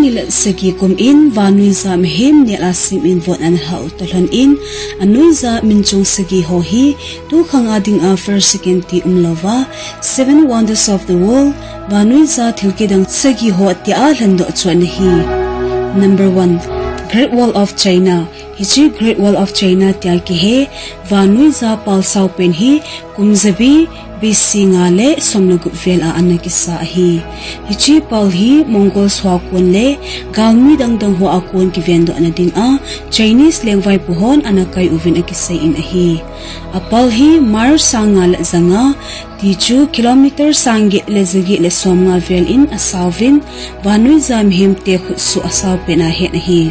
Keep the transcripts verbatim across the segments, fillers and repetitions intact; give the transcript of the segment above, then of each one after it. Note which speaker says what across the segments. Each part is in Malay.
Speaker 1: nila sagi kum'in Vannoija mihem ni asim in vot an lhah utoh lhon'in anoiya minchong sagi hohi Tukhang ading a first second ti umlouva seven wonders of the world Vannoija thil kidang sagi ho ti a lhendoh chu anahi. Number one, Great Wall of China. Hichi Great Wall of China tia kihe Vannoija pal sau pen hi kumzabi bisi ngale somnagup vel a anakisa hi. Hichi pal hi Mongol swakun le galmi dangdang ho akun ki vendo anading a Chinese lengwai puhon anakai uvin akisay in ahi. Apal hi mar sangal zanga tichu kilometer sangi le zagi le somnga vel in asawin Vannoija mihem te khutsu asaw pen a het ahi.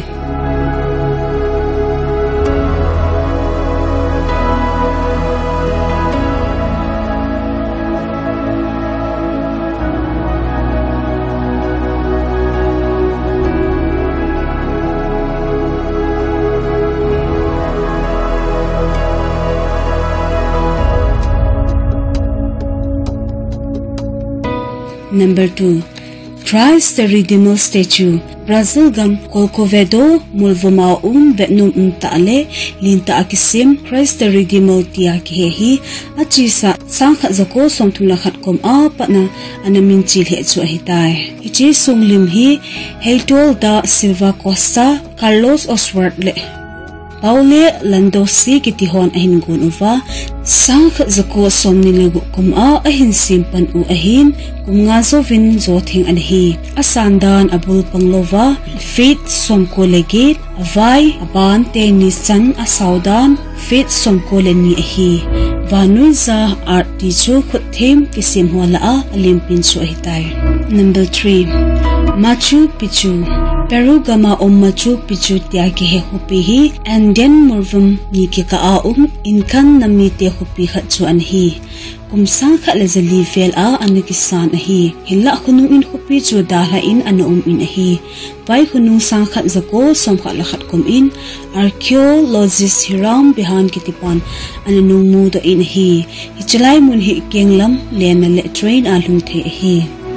Speaker 1: Number two, Christ the Redeemer statue. Brazil gam Colcovedo mulvoma um Vietnam um taale linta akisim Christ the Redeemer tia kihe achisa sangkha zako somthula khat kom a pana anamin chil he chu hitai. Ichi sunglim hi Heitor da Silva Costa Carlos Oswald le Paule lhendoh si kitihon ahin gun uva sangkha zako somni lagu kom a ahin simpan u ahin kumnga zovin zothing anahi asandan abul panglova fit somko legit avai aban te nisan asaudan fit somko leni ahi Vannoija art tichu khuthem kisim hola a alimpin chu hitai. Number three, Machu Picchu. Peru gama om Machu Picchu tia kihe hupi hi Andean murvum ni ki ka a um inkan nami te hupi khat chu anhi kumsang kha le zali vel a anakisan ahi hilla khunung in hupi chu dala in ano um in ahi pai khunung sang khat zako som kha la khat kum'in archaeologist hiram behan kitipan ananung mu do in hi hichalai mun hi kenglam len le train a lung the ahi.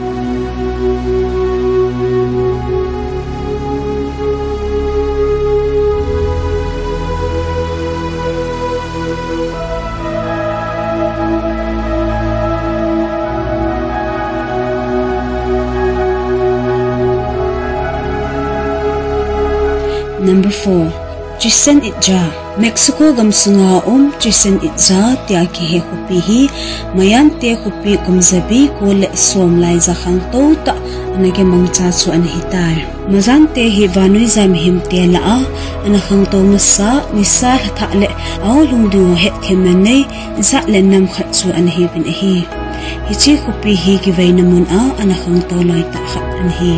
Speaker 1: Number four, Chichen Itza. Mexico gam sunga um Chichen Itza tia kihe hupi hi mayan te hupi kumzabi ko le som lai za khang to ta anage mangcha chu anhitai mazan te hi Vannoija mihem te la a anakhang to masa nisa tha le aw lungdu het khemane za le nam khat chu anhi bin hi hichi hupi hi ki vainamun a anakhang to lai ta khat anhi.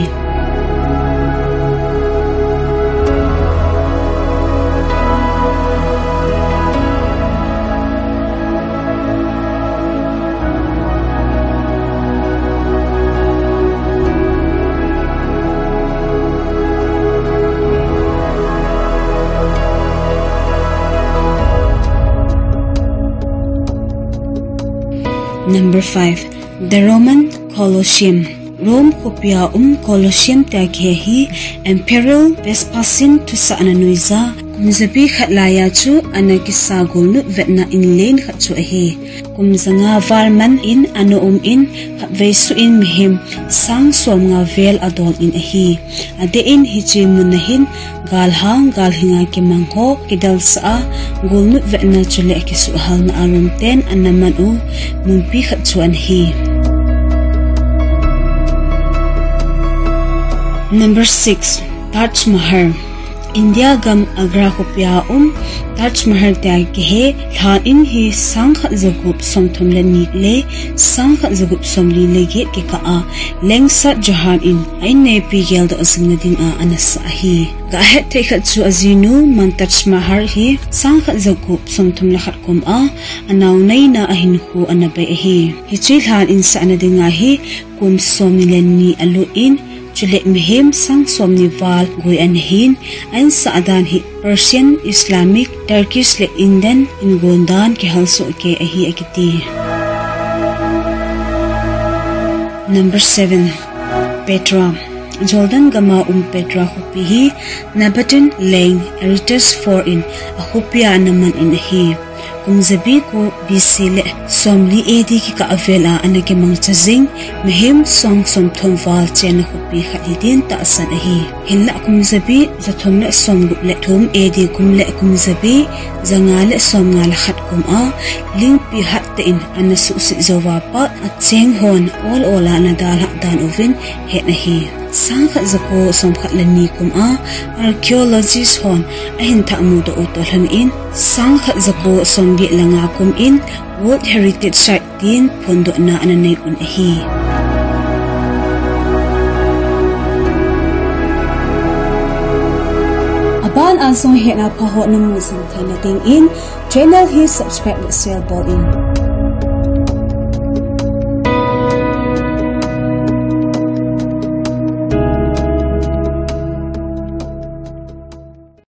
Speaker 1: Number five, the Roman Colosseum. Rome kopia um Colosseum ta kihe Imperial Vespasian tu sa anoiya kumzabi khatlaya chu anakisa golnu vetna in lane khat chu ahi kumzanga varman in ano um in khatvesu in mihem sang somnga vel adol in ahi ade in hichi munahin galhang galhinga ke mangho kidal sa golnu vetna chule kisu halna arum ten anaman u mumpi khat chu anhi. Number six, Taj Mahal. India gam Agra kopia um Taj Mahal ta kihe lhon'in hi sangkha zagup somthum le ni le sangkha zagup somli lege ke ka a lengsa jahan in aine pigel do asingna ding a anasa hi ga het te khat chu azinu man Taj Mahal hi sangkha zagup somthum la khat kom a anaw nei na ahin khu anabai hi hi chi lhon'in sa anading a hi kum somni le ni alu in chule mihem sang somni wal goi anhin an saadan hi Persian, Islamic, Turkish le Indian in gondan ke halso ke ahi akiti. Number seven, Petra. Jordan gama um Petra hupihi nabatin leng eritas for in a hupia naman inahi. Kung zabi ko bisile somli edi ki ka avela anake mang chazing mihem song som thom wal chen hupi khalidin ta sanahi. Hilla kung zabi zathom na som gup le thom edi kum le kum zabi zangale som ngal khat kum a ling pi hat te in anasu si zowa pa at cheng hon all ola na dal dan ovin het nahi. Sangkhat zako somkhat lani kum a archaeologist hon ahin ta mu do utoh lhon'in sangkhat zako somgi langa kum'in World Heritage Site din pondo na ananay unahi. Aban ang song het na paho na musang kay nating in channel hi subscribe na sale ball in.